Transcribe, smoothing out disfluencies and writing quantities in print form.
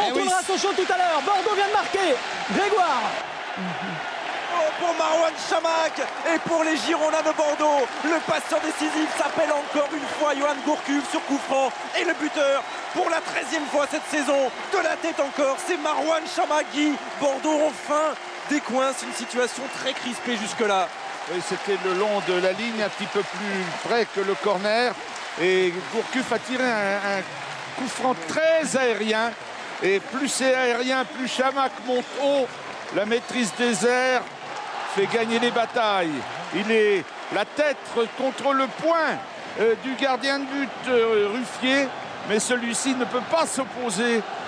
retournera son champ tout à l'heure. Bordeaux vient de marquer. Grégoire. Oh, pour Marouane Chamakh et pour les Girondins de Bordeaux, le passeur décisif s'appelle encore une fois Yoann Gourcuff sur coup franc. Et le buteur, pour la 13e fois cette saison, de la tête encore, c'est Marouane Chamakh. Bordeaux enfin décoince une situation très crispée jusque-là. Oui, c'était le long de la ligne, un petit peu plus près que le corner. Et Gourcuff a tiré un coup franc très aérien. Et plus c'est aérien, plus Chamakh monte haut. La maîtrise des airs fait gagner les batailles. Il est la tête contre le poing du gardien de but Ruffier. Mais celui-ci ne peut pas s'opposer